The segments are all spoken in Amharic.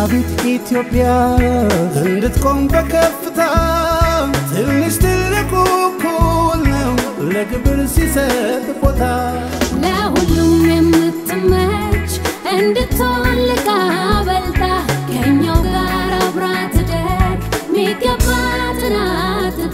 ዘመናዊት ኢትዮጵያ እንድትቆም በከፍታ ትንሽ ትልቁ እኩል ነው ለግብር ሲሰጥ ቦታ ለሁሉም የምትመች እንድትወልቅ አበልጣ ከኛው ጋር አብራ ትደግ ሚገባትን አትጣ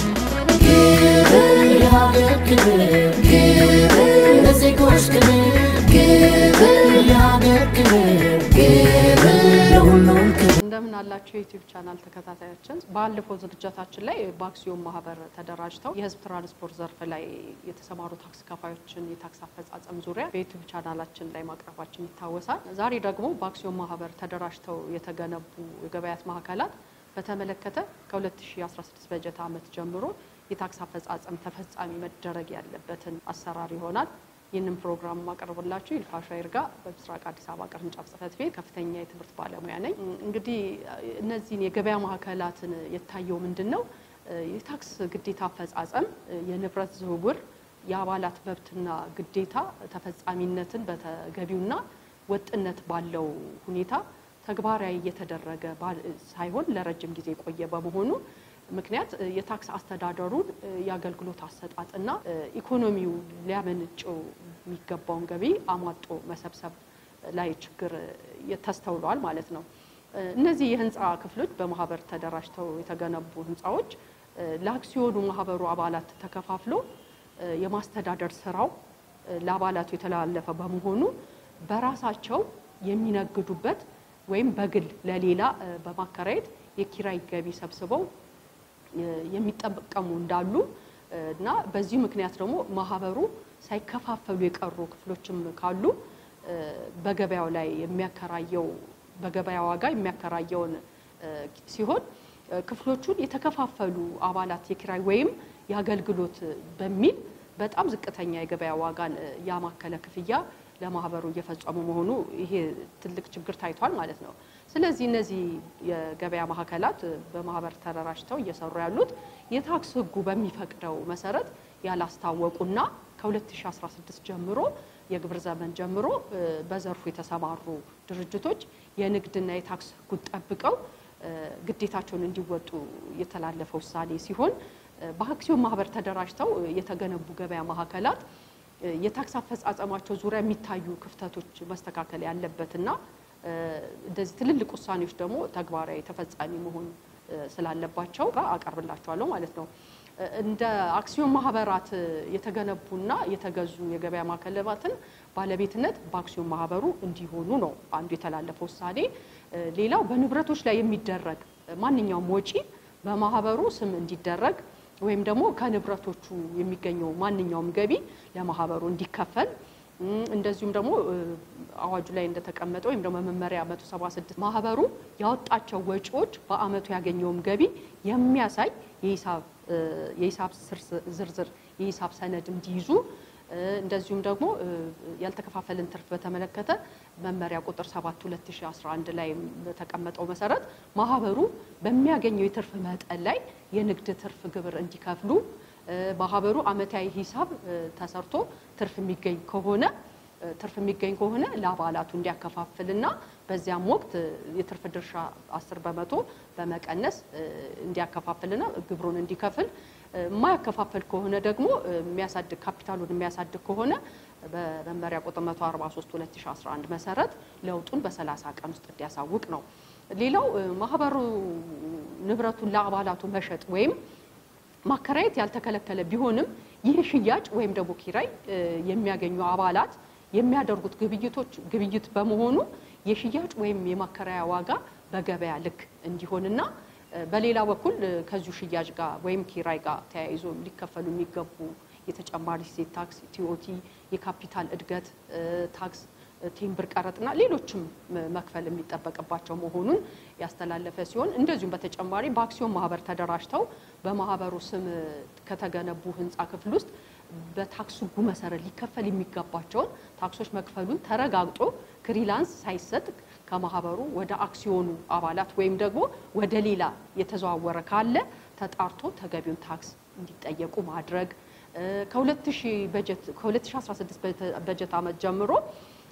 ግብር የሀገር ክብር ግብር ለዜጎች ክብር ግብር የሀገር ክብር ግብር ለሁሉም ክብር እንደምን አላችሁ የዩቲዩብ ቻናል ተከታታዮችን ባለፈው ዝግጅታችን ላይ በአክሲዮን ማህበር ተደራጅተው የህዝብ ትራንስፖርት ዘርፍ ላይ የተሰማሩ ታክስ ከፋዮችን የታክስ አፈጻጸም ዙሪያ በዩቲዩብ ቻናላችን ላይ ማቅረባችን ይታወሳል ዛሬ ደግሞ በአክሲዮን ማህበር ተደራጅተው የተገነቡ የገበያት ማዕከላት በተመለከተ ከ2016 በጀት ዓመት ጀምሮ የታክስ አፈጻጸም ተፈጻሚ መደረግ ያለበትን አሰራር ይሆናል ይህንን ፕሮግራም ማቀርብላችሁ ይልፋሻ ይርጋ በምስራቅ አዲስ አበባ ቅርንጫፍ ጽህፈት ቤት ከፍተኛ የትምህርት ባለሙያ ነኝ እንግዲህ እነዚህን የገበያ ማዕከላትን የታየው ምንድነው የታክስ ግዴታ አፈጻጸም የንብረት ዝውውር የአባላት መብትና ግዴታ ተፈጻሚነትን በተገቢውና ወጥነት ባለው ሁኔታ ተግባራዊ እየተደረገ ሳይሆን ለረጅም ጊዜ ቆየ በመሆኑ ምክንያት የታክስ አስተዳደሩን ያገልግሎት አሰጣጥና ኢኮኖሚው ሊያመነጨው የሚገባውን ገቢ አሟጦ መሰብሰብ ላይ ችግር ተስተውሏል ማለት ነው እነዚህ የህንጻ ክፍሎች በማህበር ተደራጅተው የተገነቡ ህንጻዎች ለአክሲዮኑ ማህበሩ አባላት ተከፋፍሎ የማስተዳደር ስራው ለአባላቱ የተላለፈ በመሆኑ በራሳቸው የሚነግዱበት ወይም በግል ለሌላ በማከራየት የኪራይ ገቢ ሰብስበው የሚጠበቀሙ እንዳሉ እና በዚህ ምክንያት ደግሞ ማህበሩ ሳይከፋፈሉ የቀሩ ክፍሎችም ካሉ በገበያው ላይ የሚያከራየው በገበያ ዋጋ የሚያከራየውን ሲሆን ክፍሎቹን የተከፋፈሉ አባላት የኪራይ ወይም ያገልግሎት በሚል በጣም ዝቅተኛ የገበያ ዋጋን ያማከለ ክፍያ ለማህበሩ እየፈጸሙ መሆኑ ይሄ ትልቅ ችግር ታይቷል ማለት ነው ስለዚህ እነዚህ የገበያ ማዕከላት በማህበር ተደራጅተው እየሰሩ ያሉት የታክስ ህጉ በሚፈቅደው መሰረት ያላስታወቁና ከ2016 ጀምሮ የግብር ዘመን ጀምሮ በዘርፉ የተሰማሩ ድርጅቶች የንግድና የታክስ ህጉ ጠብቀው ግዴታቸውን እንዲወጡ የተላለፈ ውሳኔ ሲሆን በአክሲዮን ማህበር ተደራጅተው የተገነቡ ገበያ ማዕከላት የታክስ አፈጻጸማቸው ዙሪያ የሚታዩ ክፍተቶች መስተካከል ያለበትና እንደዚህ ትልልቅ ውሳኔዎች ደግሞ ተግባራዊ ተፈጻሚ መሆን ስላለባቸው አቀርብላችኋለሁ ማለት ነው እንደ አክሲዮን ማህበራት የተገነቡና የተገዙ የገበያ ማዕከላትን ባለቤትነት በአክሲዮን ማህበሩ እንዲሆኑ ነው አንዱ የተላለፈው ውሳኔ ሌላው በንብረቶች ላይ የሚደረግ ማንኛውም ወጪ በማህበሩ ስም እንዲደረግ ወይም ደግሞ ከንብረቶቹ የሚገኘው ማንኛውም ገቢ ለማህበሩ እንዲከፈል እንደዚሁም ደግሞ አዋጁ ላይ እንደተቀመጠው ወይም ደግሞ መመሪያ 176 ማህበሩ ያወጣቸው ወጪዎች በአመቱ ያገኘውን ገቢ የሚያሳይ የሂሳብ ዝርዝር የሂሳብ ሰነድ እንዲይዙ እንደዚሁም ደግሞ ያልተከፋፈለን ትርፍ በተመለከተ መመሪያ ቁጥር 7 2011 ላይ በተቀመጠው መሰረት ማህበሩ በሚያገኘው የትርፍ መጠን ላይ የንግድ ትርፍ ግብር እንዲከፍሉ ማህበሩ አመታዊ ሂሳብ ተሰርቶ ትርፍ የሚገኝ ከሆነ ለአባላቱ እንዲያከፋፍልና በዚያም ወቅት የትርፍ ድርሻ 10% በመቀነስ እንዲያከፋፍልና ግብሩን እንዲከፍል ማያከፋፈል ከሆነ ደግሞ የሚያሳድግ ካፒታሉን የሚያሳድግ ከሆነ በመመሪያ ቁጥር 143 2011 መሰረት ለውጡን በ30 ቀን ውስጥ እንዲያሳውቅ ነው ሌላው ማህበሩ ንብረቱን ለአባላቱ መሸጥ ወይም ማከራየት ያልተከለከለ ቢሆንም ይህ ሽያጭ ወይም ደግሞ ኪራይ የሚያገኙ አባላት የሚያደርጉት ግብይት በመሆኑ የሽያጭ ወይም የማከራያ ዋጋ በገበያ ልክ እንዲሆንና በሌላ በኩል ከዚሁ ሽያጭ ጋር ወይም ኪራይ ጋር ተያይዞ ሊከፈሉ የሚገቡ የተጨማሪ እሴት ታክስ ቲኦቲ የካፒታል እድገት ታክስ ቴምብር ቀረጥና ሌሎችም መክፈል የሚጠበቅባቸው መሆኑን ያስተላለፈ ሲሆን እንደዚሁም በተጨማሪ በአክሲዮን ማህበር ተደራጅተው በማህበሩ ስም ከተገነቡ ህንጻ ክፍል ውስጥ በታክስ ህጉ መሰረት ሊከፈል የሚገባቸውን ታክሶች መክፈሉን ተረጋግጦ ክሪላንስ ሳይሰጥ ከማህበሩ ወደ አክሲዮኑ አባላት ወይም ደግሞ ወደ ሌላ የተዘዋወረ ካለ ተጣርቶ ተገቢውን ታክስ እንዲጠየቁ ማድረግ ከ2016 በጀት ዓመት ጀምሮ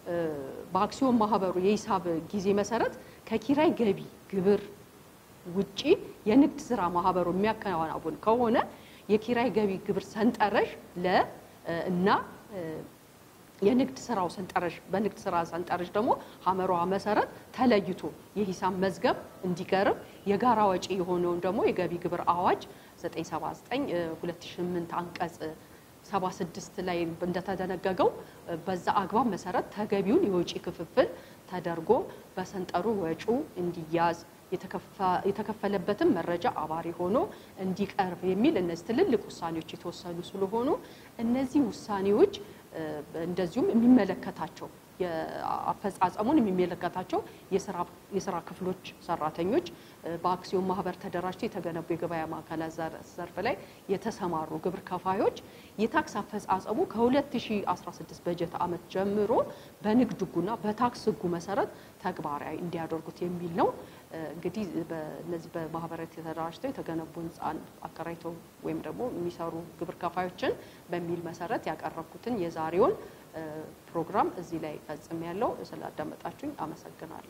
በአክሲዮን ማህበሩ የሂሳብ ጊዜ መሰረት ከኪራይ ገቢ ግብር ውጪ የንግድ ስራ ማህበሩ የሚያከናውን ከሆነ የኪራይ ገቢ ግብር ሰንጠረዥ እና የንግድ ስራው ሰንጠረዥ በንግድ ስራ ሰንጠረዥ ደግሞ ሐመሯ መሰረት ተለይቶ የሂሳብ መዝገብ እንዲቀርብ የጋራ ወጪ የሆነውን ደግሞ የገቢ ግብር አዋጅ 979 2008 አንቀጽ 76 ላይ እንደተደነገገው በዛ አግባብ መሰረት ተገቢውን የወጪ ክፍፍል ተደርጎ በሰንጠሩ ወጪው እንዲያዝ የተከፈለበትን መረጃ አባሪ ሆኖ እንዲቀርብ የሚል እነዚህ ትልልቅ ውሳኔዎች የተወሰኑ ስለሆኑ እነዚህ ውሳኔዎች እንደዚሁም የሚመለከታቸው የአፈጻጸሙን የሚመለከታቸው የሥራ ክፍሎች ሰራተኞች በአክሲዮን ማህበር ተደራጅተው የተገነቡ የገበያ ማዕከላት ዘርፍ ላይ የተሰማሩ ግብር ከፋዮች የታክስ አፈጻጸሙ ከ2016 በጀት ዓመት ጀምሮ በንግድ ሕጉና በታክስ ሕጉ መሰረት ተግባራዊ እንዲያደርጉት የሚል ነው። እንግዲህ በእነዚህ በማህበራት ተደራጅተው የተገነቡ ህንጻን አከራይተው ወይም ደግሞ የሚሰሩ ግብር ከፋዮችን በሚል መሰረት ያቀረብኩትን የዛሬውን ፕሮግራም እዚህ ላይ ፈጽም ያለው ስላዳመጣችሁኝ አመሰግናለሁ።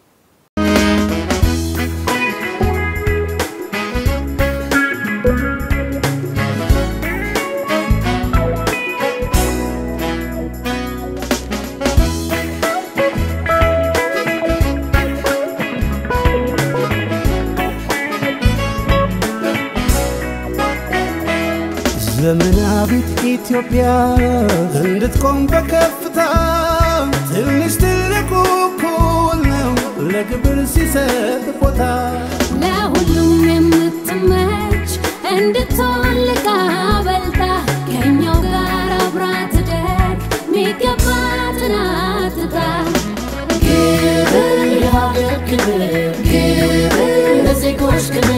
ዘመናዊት ኢትዮጵያ እንድትቆም በከፍታ ትንሽ ትልቁ እኩል ነው ለግብር ሲሰጥ ቦታ ለሁሉም የምትመች እንድትወልቅ አበልጣ ከኛው ጋር አብራ ትደግ ሚገባትን አትጣ ግብር ለሀገር ክብር ግብር ለዜጎች ክብር